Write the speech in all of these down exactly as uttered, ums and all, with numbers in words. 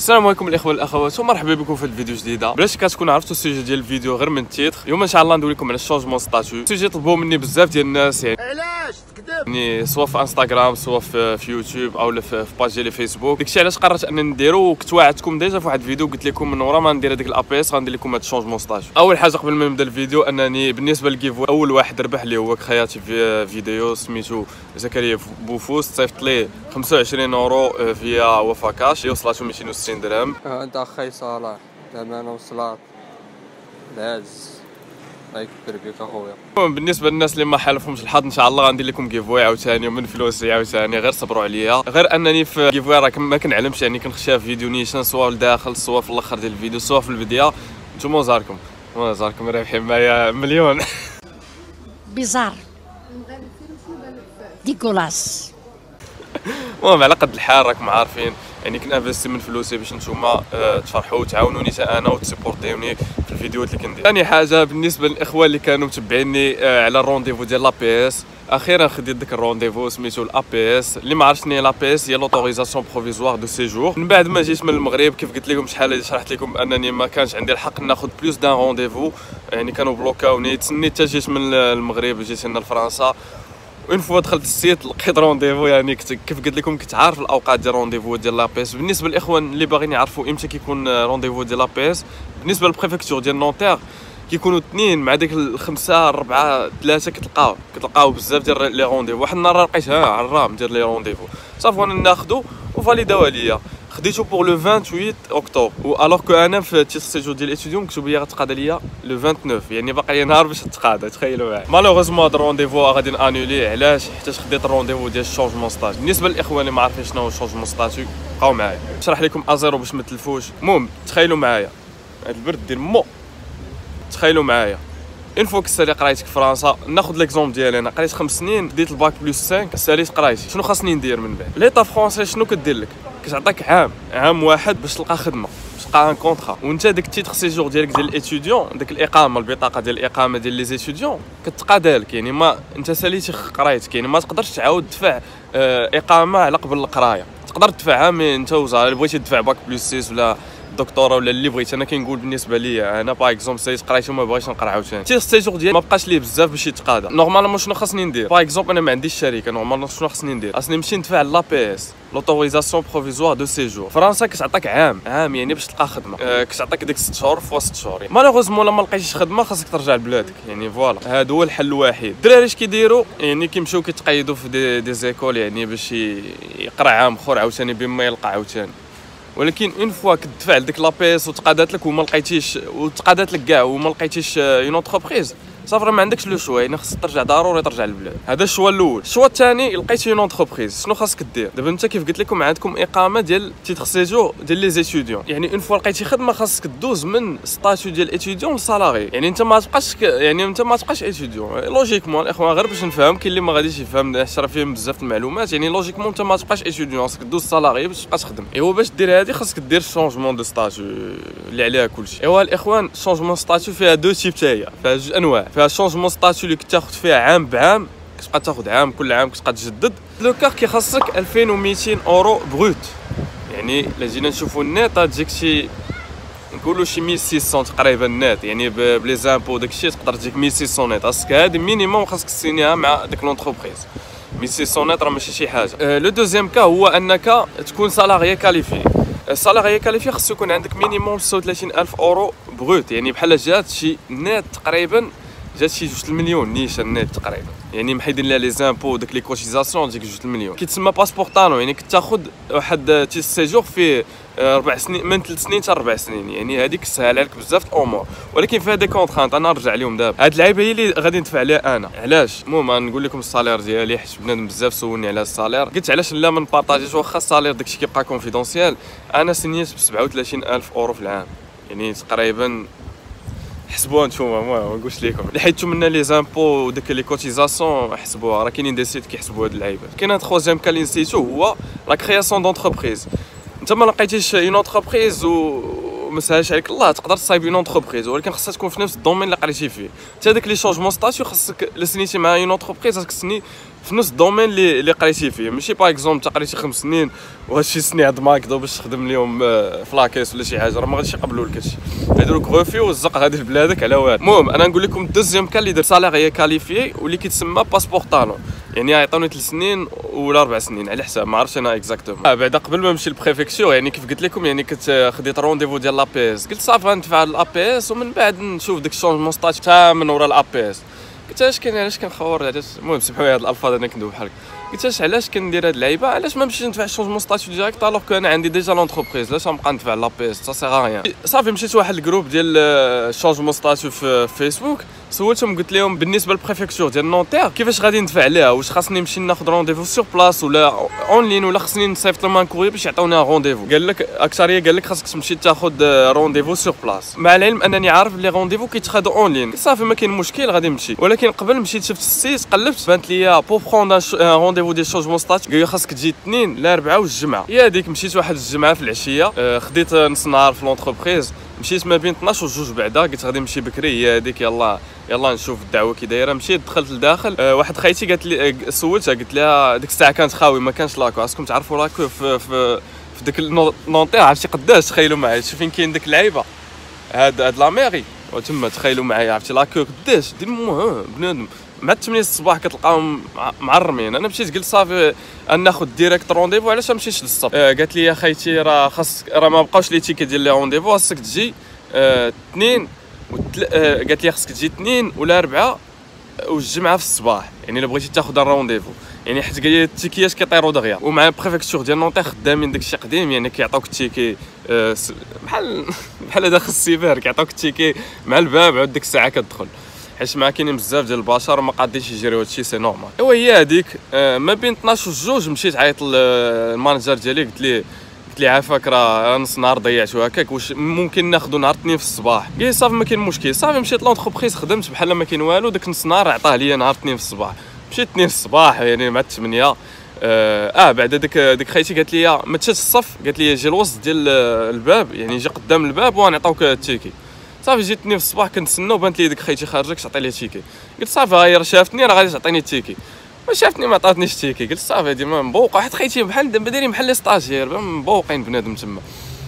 السلام عليكم الاخوه والاخوات ومرحبا بكم في الفيديو جديده. بلاش كتكون عرفتوا السوجي ديال الفيديو غير من التيتر. اليوم ان شاء الله ندوي لكم على الشونجمون ستاتيو. السوجي طلبوه مني بزاف ديال الناس، يعني علاش تكذب، يعني سواء في انستغرام سواء في, في يوتيوب او في باج ديال فيسبوك. داكشي علاش قررت انني نديرو، وكنت واعدتكم ديجا في واحد الفيديو قلت لكم من ورا ما ندير هذيك الابي اس غندير لكم هذا الشونجمون ستاتيو. اول حاجه قبل ما نبدا الفيديو انني بالنسبه للكيفو اول واحد ربح اللي هو كرياتيف فيديو سميتو زكريا بوفوس، صيفط ليه خمسة وعشرين اورو فيا وفا كاش اللي وصلاتو مئتين وستين درهم. انت اخي صلاح الامانه وصلات العز الله يكبر بك اخويا. بالنسبه للناس اللي ما حالفهمش الحظ ان شاء الله غندير لكم كيفوي عاوتاني ومن فلوسي عاوتاني، غير صبروا عليا. غير انني في كيفوي راه ما كنعلمش، يعني كنخشيها في فيديو نيشان سواء لداخل سواء في الاخر ديال الفيديو سواء في البدايه. نتوما زاركم زاركم رابحين معايا مليون بيزار ديكولاس. المهم على قد الحال راكم عارفين، يعني كنافيستي من فلوسي باش نتوما أه تفرحوا وتعاونوني حتى انا وتسيبورتيوني في الفيديوهات اللي كندير. ثاني حاجه بالنسبه للاخوان اللي كانوا متبعيني أه على الرونديفو ديال لابي اس، اخيرا خديت داك الرونديفو سميتو الابي اس. اللي ما عرفش شنو هي لابي اس، هي لوتوريزاسيون بروفيزوار دو سيجور. من بعد ما جيت من المغرب كيف قلت لكم شحال هادي شرحت لكم انني ما كانش عندي الحق ناخذ بلوس دان رونديفو، يعني كانوا بلوكاوني. تسنيت حتى جيت من المغرب جيت هنا لفرنسا، اون فوا دخلت السيت لقيت رونديفو. يعني كنت كيف قلت لكم كنت عارف الاوقات ديال رونديفو ديال لابيس. بالنسبه للاخوان اللي باغيين يعرفوا امتى كيكون رونديفو ديال لابيس، بالنسبه للبريفكتور ديال نونتير كيكونوا اثنين مع ديك الخمسه اربعه ثلاثه، كتلقاو كتلقاو بزاف ديال لي رونديفو. واحد النهار لقيتها عرام ديال لي رونديفو، صافي انا ناخذو وفاليداو ليا. خديتو بور لو ثمانية وعشرين اكتوبر، و الوغ كو انا في تيتر سيجور ديال الاتيديون مكتوب ليا غتقاد ليا لو تسعة وعشرين، يعني باقي لي نهار باش تقاد. تخيلوا معايا. مالوغوزمون هاد الرونديفو غادي نانوليه. علاش؟ حيت خديت الرونديفو ديال الشونجمون ستاتيو. بالنسبه للاخوان اللي ما عارفين شنو هو الشونجمون ستاتيو بقاو معايا نشرح لكم ازيرو باش ما تلفوش. المهم تخيلوا معايا هاد البرد ديال مو، تخيلوا معايا اون فوا كسالي قرايتك في فرنسا. ناخذ ليكزومبل ديالي، انا قريت خمس سنين ديت الباك بلس خمسة، ساليت قرايتي. شنو خاصني ندير من بعد؟ ليطا فرونسي شنو كدير لك؟ كتعطيك عام عام واحد باش تلقى خدمه، باش تلقى ان كونطرا. وانت داك التيتر سيجور ديالك ديال الاتيديون، داك الاقامه البطاقه ديال الاقامه ديال لي زيتيديون كتقاد لك. يعني ما انت ساليتي قرايتك، يعني ما تقدرش تعاود تدفع اه اقامه على قبل القرايه. تقدر تدفعها مي انت وزاره بغيتي تدفع باك بلس ستة ولا دكتوره ولا اللي بغيت. انا كنقول بالنسبه ليا انا باغ اكزومبل ساليت قرايت وما بغيتش نقرا عاوتاني. التيتر سيجور ديالي ما بقاش ليه بزاف باش يتقادا. نورمالمون شنو خاصني ندير؟ باغ اكزومبل انا ما عنديش شركه، نورمالمون شنو خاصني ندير؟ خاصني نمشي ندفع لا بي اس لوتوريزاسيون بروفيزوار دو سيجور. فرنسا كتعطيك عام عام يعني باش تلقى خدمه، أه كتعطيك ديك ست شهور فوا ست شهور. مالوغوزمون لما لقيتيش خدمه خاصك ترجع لبلادك، يعني فوالا هذا هو الحل الوحيد. الدراري اش كيديروا؟ يعني كيمشيو كيتقيدوا في دي, دي زيكول، يعني باش يقرا عام اخر عاوتاني بما يلقى عاوتاني. ولكن اون فوا كتدفع لديك لابيس وتقادات لك وما لقيتيش، وتقادات لك كاع وما لقيتيش اون اونتربريز، صافي راه ما عندكش لو شوا، يعني خاصك ترجع ضروري ترجع للبلاد. هذا الشوا الاول. الشوا الثاني لقيتي اون اونتربريز، شنو خاصك دير؟ دابا انت كيف قلت لكم عندكم اقامه ديال تيتر سيجور ديال لي زيتيديون، يعني اون فوا لقيتي خدمه خاصك دوز من ستاتيو ديال اتيديون لسالاري. يعني انت ما تبقاش يعني انت ما تبقاش اتيديون لوجيكمون. الاخوان غير باش نفهم، كاين اللي ما غاديش يفهم حيت راه فيهم بزاف المعلومات. يعني لوجيكمون انت ما تبقاش اتيديون، خاصك دوز سالاري باش تبقى تخدم. ايوا باش دير هذه خاصك دير شونجمون دو ستاتيو اللي عليها كلشي. ايوا الاخوان شونجمون ستاتيو فيها دو تيب تاهي، فيها جوج انواع. فيها شونجمون ستاتيو اللي كتاخذ فيها عام بعام، كتبقى تاخذ عام كل عام كتبقى تجدد. لو كار كيخصك ألفين ومئتين اورو بروت، يعني الا جينا نشوفوا النيت تجيك شي نقولوا شي ألف وستمية تقريبا نيت، يعني بلي زامبو داكشي تقدر تجيك ألف وستمية نيت. خاصك هذه مينيموم خاصك تسينيها مع ديك لونتربريز. ألف وستمية نيت راه ماشي شي حاجه. أه لو دوزيام كا هو انك تكون سالاريي كاليفي. السالاريي كاليفي خاصو يكون عندك مينيموم ستة وثلاثين ألف اورو بروت، يعني بحال جات شي نيت تقريبا جات شي جوج المليون نيشان نيت تقريبا، يعني محيدين لها لي زامبو داك لي كوتيزاسيون تجيك جوج المليون. كيتسمى باسبورتانو، يعني كتاخذ واحد تيست سيجور في اربع سنين، من ثلاث سنين حتى اربع سنين، يعني هذيك سهل عليك بزاف الامور. ولكن فيها دي كونترانت انا نرجع لهم دابا. هاد اللعيبه هي اللي غادي ندفع عليها انا. علاش؟ المهم نقول لكم الصالير ديالي حيت بنادم بزاف سولني على الصالير، قلت علاش لا ما نبارطاجيش واخا الصالير داكشي كيبقى كونفيدونسيال. انا سنيت ب سبعة وثلاثين ألف اورو في العام، يعني تقريبا حسبوها نتوما ما نقولش لكم اللي حيدتو منا لي زامبو وداك لي كوتيزاسيون حسبوها. راه كاينين دي سيت كيحسبوا هاد اللعيبه. كاين ان تروزيام كان اللي نسيتو هو لا كرياسيون دونتربريز. انت ما لقيتيش اون اونتربريز وما سهلش عليك الله تقدر تصايب اون اونتربريز، ولكن خاصها تكون في نفس الدومين اللي قريتي فيه. حتى داك لي شونجمون ستاتيو خاصك الا سنيتي مع اون اونتربريز خاصك تسني في نفس الدومين اللي اللي قريتي فيه، ماشي باغ اكزومبل تا قريتي خمس سنين وهاد شي سنين عند ماكدو باش تخدم ليهم في لاكيس ولا شي حاجه، راه ما غاديش يقبلوا لك هادشي، يديروا لك غوفي والزق غادي في بلادك على والو. المهم انا نقول لكم الدوزيام كان اللي دار سالاري كاليفيي واللي كيتسمى باسبور طالون، يعني يعطوني ثلاث سنين ولا اربع سنين على حساب، ما عرفتش انا اكزاكتومون. آه بعدا قبل ما نمشي للبريفكتور يعني كيف قلت لكم يعني كنت خديت رونديفو ديال لابي اس، قلت صافي غندفع لابي اس ومن بعد نشوف داك الشونجمون ستاتيو تا من ورا لابي اس. قلت اش كاين علاش كنخور علاش، المهم سمحوا لي هاد الالفاظ انا كندوب بحال قلت اش علاش كندير هاد اللعيبه، علاش ما نمشيش ندفع الشونجمون ستاتيو ديريكت الوغ كو انا عندي ديجا لونتربريز، علاش غنبقى ندفع لابي اس، سا سيغ ريان. صافي مشيت واحد الجروب ديال الشونجمون ستاتيو في فيسبوك، سولتهم قلت لهم بالنسبه للبريفكتور ديال نونتير كيفاش غادي ندفع ليها، واش خاصني نمشي ناخذ رونديفو سور بلاص ولا اون لين ولا خصني نصيفط لهم ان كوري باش يعطوني رونديفو. قال لك اكثريه قال لك خاصك تمشي تاخذ رونديفو سور بلاص، مع العلم انني عارف لي رونديفو كيتخادو اون لين. صافي ما كاين مشكل غادي نمشي، ولكن قبل مشيت شفت السيت قلبت بانت ليا بو بروندر رونديفو ديال شونجمون ستاتيو قال لي خاصك تجي الاثنين الاربعاء والجمعه. هي هذيك مشيت واحد الجمعه في العشيه، خديت نص نهار في لونتربريز، مشيت ما بين اثناش وجوج بعدا، قلت غادي نمشي بكري، هي هذيك يلا يلا نشوف الدعوه كي دايره. مشيت دخلت لداخل، أه واحد خايتي قالت لي سولتها قلت لها ديك الساعه كانت خاوي ما كانش لاكو، خاصكم تعرفوا لاكو في في في ديك نونتير عرفتي قداش، تخيلوا معايا شوف فين كاين ديك اللعيبه هاد هاد لا ميري وتما تخيلوا معايا عرفتي لاكو قداش دير مو بنادم مع ثمانية الصباح كتلقاهم معرمين. انا مشيت قلت صافي ناخذ ديريكت رونديفو، علاش ما مشيتش للصبح. أه قالت لي يا خايتي راه خاص راه ما بقاوش لي تيكي ديال لي رونديفو، خاصك تجي اثنين وتل... أه قالت لي خاصك تجي اثنين ولا اربعه والجمعه في الصباح، يعني الا بغيتي تاخذ الرونديفو، يعني حيت قال لي التيكيات كيطيروا دغيا. ومع بريفكتور ديال نونتير خدامين داكشي قديم، يعني كيعطوك التيكي أه بحال بحال داخل السيبر كيعطوك التيكي مع الباب عاد ديك الساعه كتدخل، حيت ما كاينين بزاف ديال البشر وما قادينش يجريو هادشي سي نورمال. ايوا هي هذيك أه ما بين اثناش وجوج مشيت عيط للمانجر ديالي قلت ليه قلت لي عافاك راه نص نهار ضيعتو هكاك، واش ممكن ناخذو نهار اثنين في الصباح؟ قال لي صافي ما كاين مشكل. صافي مشيت لونتربريز خدمت بحال ما كاين والو، داك نص نهار عطاه ليا نهار اثنين في الصباح. مشيت اثنين في الصباح يعني مع الثمانية اه, آه بعد ديك ديك خايتي قالت لي ما تشاش الصف، قالت لي جي الوسط ديال الباب، يعني جي قدام الباب وغنعطيوك التيكي. صافي جيت اثنين في الصباح كنتسنى وبانت لي ديك خايتي خارجه كتعطي لي تيكي، قلت صافي غير شافتني راه غادي تعطيني التيكي، ما شافتني ما عطاتنيش التيكي، قلت صافي ديما مبوقه حيت خايتي بحال دابا دايرين بحال لي ستاجير مبوقين بنادم تما.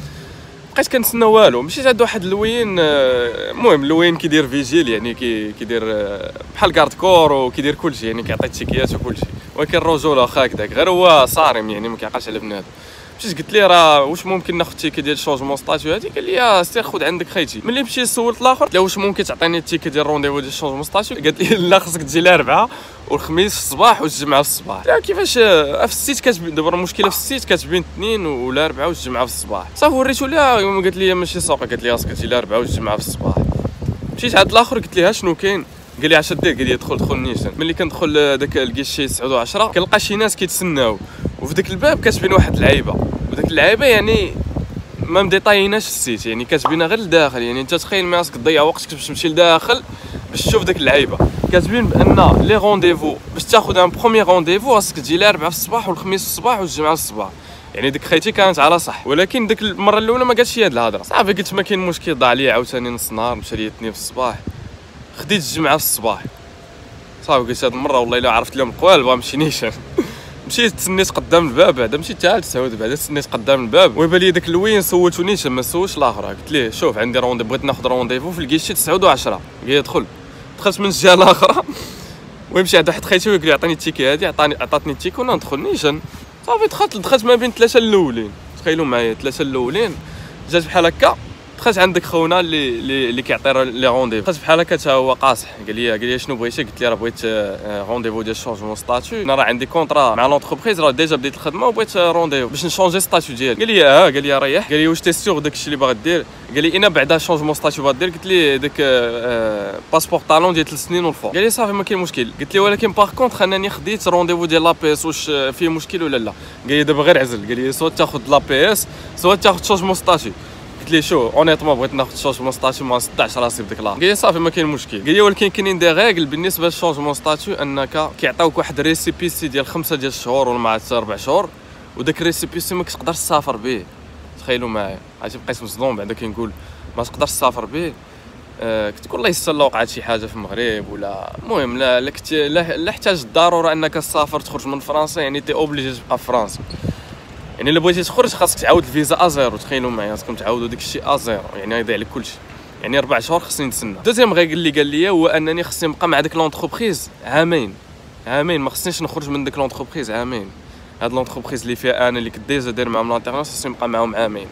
بقيت كنتسنى والو، مشيت عند واحد اللوين، المهم اللوين كيدير فيجيل يعني كي كيدير بحال كارد كور وكيدير كلشي، يعني كيعطي التيكيات وكلشي، ولكن الرجل واخا هكذاك غير هو صارم يعني ما كيعقلش على بنادم. مشيت قلت ليه راه واش ممكن ناخذ التيكي ديال شونجمون ستاتيو هادي؟ قال لي سير خذ عندك خايتي. ملي مشيت سولت الاخر قلت له واش ممكن تعطيني التيكي ديال رونديفو ديال شونجمون ستاتيو؟ قالت لي لا خصك تجي الاربعاء والخميس في الصباح والجمعه في الصباح. لا كيفاش في السيت كتبين دابا المشكله في السيت كتبين اثنين ولا اربعه والجمعه في الصباح. صافي وريتو ليها قالت لي ماشي سوق، قالت لي خاصك تجي الاربعاء والجمعه في الصباح. مشيت عند الاخر قلت ليه شنو كاين؟ قال لي اش دير؟ قال لي دخل دخل نيشان. ملي كندخل داك الكيشي تسعة وعشرة كنلقى شي ناس كيتسناو، وفي داك الباب كتبين واحد اللعيبه، وداك اللعيبه يعني ما مديطايناش السيت، يعني كاتبينها غير لداخل، يعني انت تخيل ما خاصك تضيع وقتك باش تمشي لداخل باش تشوف داك اللعيبه. كاتبين بان لي رونديفو باش تاخذ ان بروميير رونديفو خاصك تجي الاربعاء في الصباح والخميس في الصباح والجمعه في الصباح، يعني ديك خيتي كانت على صح. ولكن ديك المره الاولى ما قالتش هي هاد الهضره. صافي قلت ما كاين مشكل، ضاع لي عاوتاني نص نهار، مشى لي اثنين في الصباح، خديت الجمعه في الصباح. صافي قلت هاد المره والله الا عرفت لهم القوالب غنمشي نيشان. مشيت تسنيت قدام الباب، بعدا مشيت حتى لتسعود، بعدا تسنيت قدام الباب ويبان لي داك اللوين سولتو نيشان ما سولش الاخر. قلت ليه شوف عندي روندي بغيت ناخذ رونديفو في الكيشي تسعة وعشرة، قال لي دخل. دخلت من الجهه الاخرى ويمشي عند واحد خيتي ويقول لي عطيني التيكي هادي، عطاني عطاتني التيكي وانا ندخل نيشان. صافي دخلت دخلت ما بين ثلاثه الاولين، تخيلوا معايا ثلاثه الاولين جات بحال هكا. دخلت عندك خونا اللي اللي, اللي كيعطي لي رونديفو، دخلت بحال هكا حتى هو قاصح، قال لي قال لي شنو بغيتي؟ قلت لي راه بغيت رونديفو ديال شونجمون ستاتيو، انا راه عندي كونطرا مع لونتربريز، راه ديجا بديت الخدمه وبغيت رونديفو باش نشونجي ستاتيو ديالي. قال لي اه، قال لي ريح، قال لي واش تي سيغ داكشي اللي باغي دير؟ قال لي انا بعدا شونجمون ستاتيو باغي دير؟ قلت لي داك باسبور طالون ديال ثلاث سنين والفوق. قال لي صافي ما كاين مشكل. قلت لي ولكن باغ كونطخ انني خديت رونديفو ديال لابيس، واش فيه مشكل ولا لا؟ قال لي دابا غير عزل، قال لي سوا تاخذ لابيس سوا تاخذ شونجمون ستاتيو. قلت لي شو اونيتمون بغيت ناخذ شونجمون ستاتيو ما صدعش راسي بديك لا. قال لي صافي ما كاين مشكل. قال لي ولكن كاينين دي ريغل بالنسبه للشونجمون ستاتيو، انك كيعطيوك واحد ريسيبيسي ديال خمسه ديال الشهور ولا مع اربع شهور، وداك الريسيبيسي ما كتقدرش تسافر به. تخيلوا معايا، عرفتي بقيت مصدوم بعدا كنقول ما تقدرش تسافر به. أه كتقول الله يسر لا وقعت شي حاجه في المغرب ولا المهم لا لا كنت لا, لا احتاج الضروره انك تسافر تخرج من فرنسا يعني تي اوبليجي تبقى في فرنسا. يعني الا بغيتي تخرج خاصك تعاود الفيزا ازيرو. تخيلوا معايا خاصكم تعاودوا داك الشيء ازيرو يعني غيضيع لك كلشي. يعني اربع شهور خصني نتسنى. دوزيام غير اللي قال لي هو انني خصني نبقى مع ديك لونتربريز عامين عامين ما خصنيش نخرج من ديك لونتربريز عامين. هاد لونتربريز اللي فيها انا اللي كنت ديجا داير معاهم لانتيرنس خصني نبقى معاهم عامين.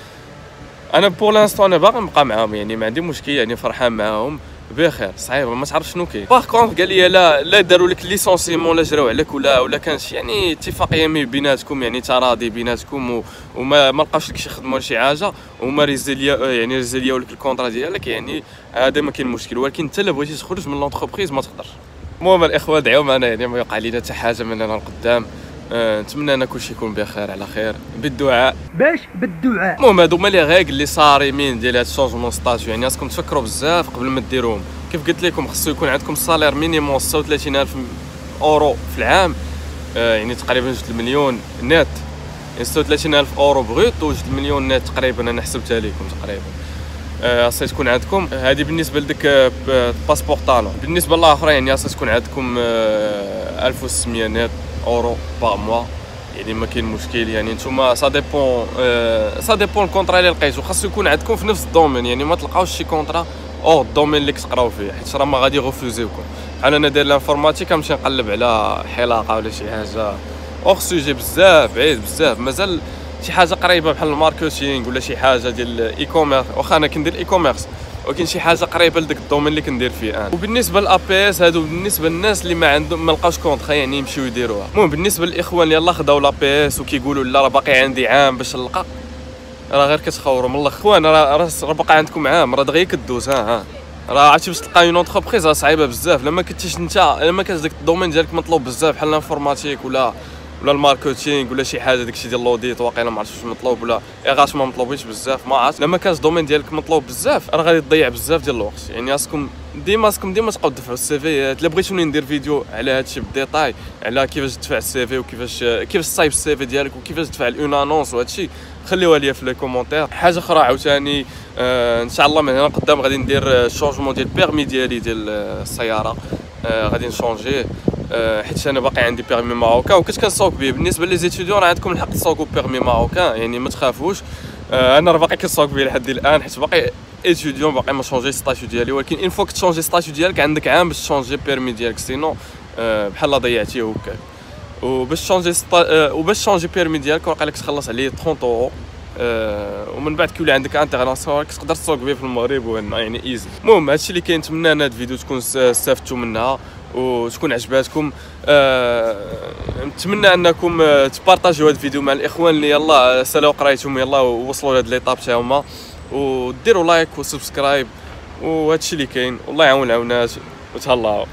انا بور لانستون انا باغي نبقى معاهم يعني ما عندي مشكل يعني فرحان معاهم بخير صعيبه ما تعرف شنو كاين. باغ كونط قال لي لا لا داروا لك ليسونسيمون لا جراو عليك ولا ولا كان شي يعني اتفاقيه بيناتكم يعني تراضي بيناتكم و... وما ما لقاوش لك شي خدمه ولا شي حاجه وما ريزيليا يعني ريزيلياو لك الكونطرا ديالك يعني هذا ما كاين مشكل. ولكن انت الا بغيتي تخرج من لونتربريز ما تقدرش. المهم الاخوه دعيو معنا يعني ما يوقع لينا حتى حاجه من هنا لقدام. أه نتمنى ان كلشي يكون بخير على خير بالدعاء باش بالدعاء. المهم هادو هما لي ريغل اللي صارمين ديال هاد الشونجمون ستاتيو يعني خاصكم تفكروا بزاف قبل ما ديروهم. كيف قلت لكم خصو يكون عندكم صالير مينيموم ستة وثلاثين ألف اورو في العام أه يعني تقريبا جوج المليون نت يعني ستة وثلاثين ألف اورو بغوت وجوج المليون نت تقريبا انا حسبتها لكم تقريبا. خاصها تكون عندكم هذه بالنسبه لديك باسبور طالون. بالنسبه للاخرى يعني خاصها تكون عندكم ألف وستمية نت اورو باغ موا يعني ما كاين مشكل. يعني نتوما سا ديبون سا ديبون الكونطرا اللي لقيتو خاصو يكون عندكم في نفس الدومين يعني ما تلقاوش شي كونطرا او الدومين اللي كتقراو فيه حيت راه ما غادي يغوفوزيوكم. بحال انا داير لانفورماتيك كنمشي نقلب على حلاقه ولا شي حاجه اوغ سوجي بزاف بعيد بزاف مازال شي حاجه قريبه بحال الماركتينغ ولا شي حاجه ديال الاي كوميرس واخا انا كندير اي كوميرس ولكن شي حاجه قريبه لداك الدومين اللي كندير فيه انا. وبالنسبه للأ بي إس هادو بالنسبه للناس اللي ما عندهم ما لقاوش كونطرا يعني يمشيو يديروها. المهم بالنسبه للاخوان اللي يلاه خداو لأ بي إس وكيقولوا لا راه باقي عندي عام باش نلقى راه غير كتخوروا من الاخوان راه راه باقي عندكم عام راه دغيا كدوز ها ها راه عرفتي باش تلقى اون اونتربريز راه صعيبه بزاف. لما كنتيش انت لما كانش داك الدومين ديالك مطلوب بزاف بحال الانفورماتيك ولا ولا الماركتينغ ولا شي حاجه داكشي ديال لوديت واقيلا ما عرفتش واش مطلوب ولا اغاش ما مطلوبينش بزاف ما عرفت. لما كانش الدومين ديالك مطلوب بزاف راه غادي تضيع بزاف ديال الوقت. يعني خاصكم ديما خاصكم ديما تبقاو تدفعوا السيفيات. الا بغيتوني ندير فيديو على هادشي بالديتاي على كيفاش تدفع السيفي وكيفاش كيفاش تصايب السيفي ديالك وكيفاش تدفع اون انونس وهادشي خليوها ليا في لي كومونتير. حاجه اخرى عاوتاني آه ان شاء الله من هنا قدام غادي ندير شونجمون ديال البيرمي ديالي ديال السياره آه غادي نشونجيه أه حيت انا باقي عندي بيرمي ماروكان وكنت كنسوق به. بالنسبه لي زيتيديون راه عندكم الحق تسوقوا بيرمي ماروكان يعني ما تخافوش. أه انا راه باقي كنسوق به لحد الان حيت باقي ايتيديون باقي ما شونجيش ستاتيو ديالي. ولكن ان فوك تشونجي ستاتيو ديالك عندك عام باش تشونجي بيرمي ديالك سينو أه بحال ضيعتيه هكاك. وباش تشونجي ستا... أه وباش تشونجي بيرمي ديالك واقع لك تخلص عليه ثلاثين اورو أه ومن بعد كيولي عندك انترناسيونال تقدر تسوق به في المغرب وهنا يعني ايزي. المهم هادشي اللي كاين. نتمنى ان هاد الفيديو تكون استفدتوا منها وتكون عجباتكم. أه... نتمنى انكم تبارطاجيو هذا الفيديو مع الاخوان اللي يلاه سالاو قرايتهم يلاه ووصلوا لهاد ليطاب تاعهما وديروا لايك وسبسكرايب وهادشي اللي كاين. والله يعاون العونات وتهلاو.